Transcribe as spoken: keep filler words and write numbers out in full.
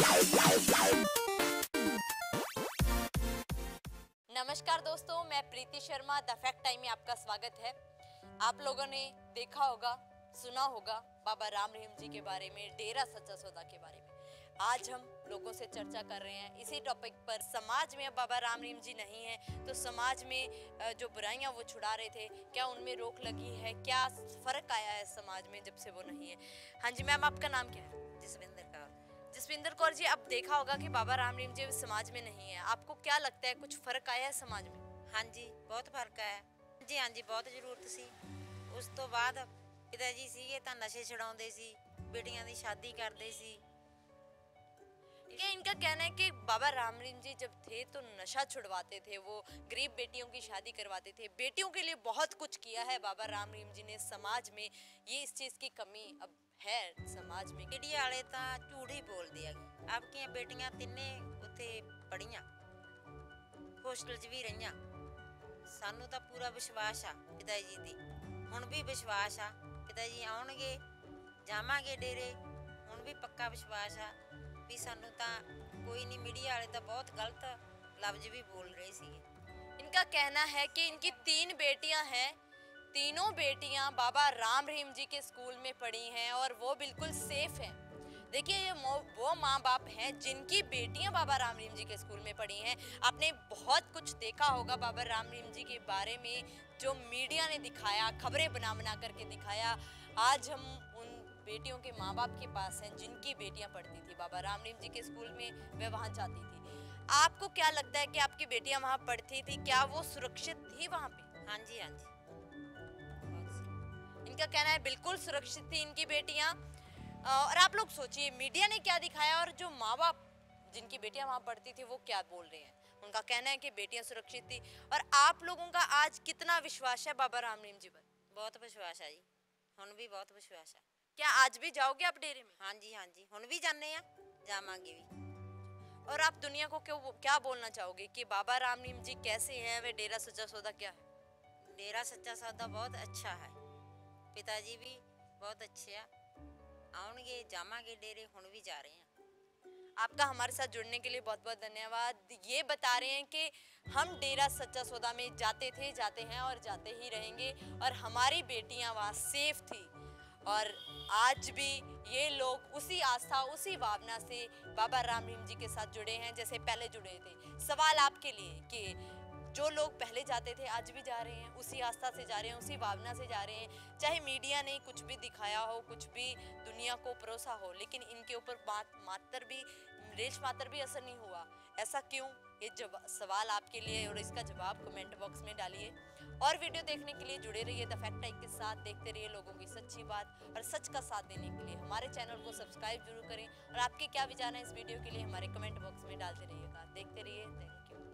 नमस्कार दोस्तों, मैं Preeti Sharma. The fact time में आपका स्वागत है। आप लोगों ने देखा होगा, सुना होगा बाबा राम रहीम जी के बारे में, डेरा सच्चा सौदा के बारे में। आज हम लोगों से चर्चा कर रहे हैं इसी टॉपिक पर। समाज में अब बाबा राम रहीम जी नहीं है तो समाज में जो बुराइयां वो छुड़ा रहे थे, क्या उनमें रोक लगी है? क्या फर्क आया है समाज में जब से वो नहीं है? हाँ जी मैम, आपका नाम क्या है? जसविंदर कौर। जसविंदर कौर जी, अब देखा होगा कि बाबा राम रहीम जी समाज में नहीं है, आपको क्या लगता है कुछ फर्क आया है समाज में? हाँ जी, बहुत फर्क है जी। हाँ जी, बहुत ਜ਼ਰੂਰਤ ਸੀ। ਉਸ ਤੋਂ ਬਾਅਦ ਪਿਤਾ ਜੀ ਸੀਗੇ ਤਾਂ ਨਸ਼ੇ ਛਡਾਉਂਦੇ ਸੀ, बेटियां ਦੀ शादी ਕਰਦੇ ਸੀ। क्या इनका कहना है कि बाबा राम रहीम जी जब थे तो नशा छुड़वाते थे, वो गरीब बेटियों की शादी करवाते थे, बेटियों के लिए बहुत कुछ किया है बाबा राम रहीम जी ने समाज में। ये इस चीज की कमी अब है समाज में। मीडिया वाले ਤਾਂ ਝੂਠ ਹੀ ਬੋਲਦੇ ਆ। ਆਪਕੀਆਂ ਬੇਟੀਆਂ ਤਿੰਨੇ ਉੱਥੇ ਪੜੀਆਂ, ਹੋਸਟਲ 'ਚ ਵੀ ਰਹੀਆਂ। ਸਾਨੂੰ ਤਾਂ ਪੂਰਾ ਵਿਸ਼ਵਾਸ ਆ ਪਿਤਾ ਜੀ ਤੇ, ਹੁਣ ਵੀ ਵਿਸ਼ਵਾਸ ਆ। ਪਿਤਾ ਜੀ ਆਉਣਗੇ, ਜਾਵਾਂਗੇ ਡੇਰੇ, ਹੁਣ ਵੀ ਪੱਕਾ ਵਿਸ਼ਵਾਸ ਆ ਵੀ ਸਾਨੂੰ ਤਾਂ कोई नहीं। मीडिया वाले तो बहुत गलत लफ्ज भी बोल रहे थे। इनका कहना है कि इनकी तीन बेटियां हैं, तीनों बेटियां बाबा राम रहीम जी के स्कूल में पढ़ी हैं और वो बिल्कुल सेफ हैं। देखिए, ये वो माँ बाप हैं जिनकी बेटियां बाबा राम रहीम जी के स्कूल में पढ़ी हैं। आपने बहुत कुछ देखा होगा बाबा राम रहीम जी के बारे में, जो मीडिया ने दिखाया, खबरें बना बना करके दिखाया। आज हम उन बेटियों के माँ बाप के पास हैं जिनकी बेटियां पढ़ती थी बाबा राम रहीम जी के स्कूल में, वे वहाँ जाती थी। आपको क्या लगता है कि आपकी बेटियां वहाँ पढ़ती थी, क्या वो सुरक्षित थी वहाँ पे? हाँ जी, हाँ जी, इनका कहना है बिल्कुल सुरक्षित थी इनकी बेटियां। और आप लोग सोचिए, मीडिया ने क्या दिखाया और जो माँ बाप जिनकी बेटियां वहाँ पढ़ती थी वो क्या बोल रहे हैं। उनका कहना है कि बेटियां सुरक्षित थी। और आप लोगों का आज कितना विश्वास है बाबा राम रहीम जी पर? बहुत विश्वास है जी, हुण भी बहुत विश्वास है। क्या आज भी जाओगे आप डेरे में? हाँ जी, हाँ जी, हुण भी जाने आ, जावांगे भी। और आप दुनिया को क्यों क्या बोलना चाहोगे कि बाबा राम रहीम जी कैसे हैं, वे डेरा सच्चा सौदा क्या है? डेरा सच्चा सौदा बहुत अच्छा है, पिताजी भी बहुत अच्छे आ। आउणगे, जावांगे डेरे, हुण भी जा रहे हैं। आपका हमारे साथ जुड़ने के लिए बहुत बहुत धन्यवाद। ये बता रहे हैं कि हम डेरा सच्चा सौदा में जाते थे, जाते हैं और जाते ही रहेंगे, और हमारी बेटियां वहाँ सेफ थी। और आज भी ये लोग उसी आस्था, उसी भावना से बाबा राम रहीम जी के साथ जुड़े हैं जैसे पहले जुड़े थे। सवाल आपके लिए कि जो लोग पहले जाते थे आज भी जा रहे हैं, उसी आस्था से जा रहे हैं, उसी भावना से जा रहे हैं। चाहे मीडिया ने कुछ भी दिखाया हो, कुछ भी दुनिया को परोसा हो, लेकिन इनके ऊपर बात मात्र भी रेश मात्र भी असर नहीं हुआ। ऐसा क्यों? ये जब सवाल आपके लिए, और इसका जवाब कमेंट बॉक्स में डालिए। और वीडियो देखने के लिए जुड़े रहिए द फैक्ट टाइम के साथ। देखते रहिए लोगों की सच्ची बात, और सच का साथ देने के लिए हमारे चैनल को सब्सक्राइब जरूर करें। और आपके क्या विचार हैं इस वीडियो के लिए हमारे कमेंट बॉक्स में डालते रहिएगा। देखते रहिए। Thank you.